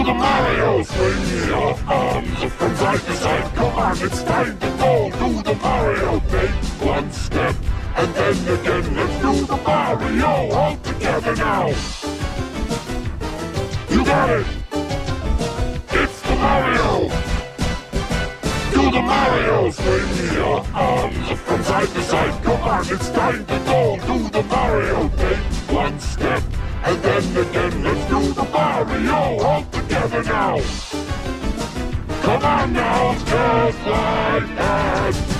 the Mario! Swing your arms from side to side. Come on, it's time to go. Do the Mario. Take one step and then again. Let's do the Mario all together now. You got it. It's the Mario. Do the Mario. Swing your arms from side to side. Come on, it's time to go. Do the Mario. Take one step and then again. Let's do the Mario all together now. Come on now, just like that.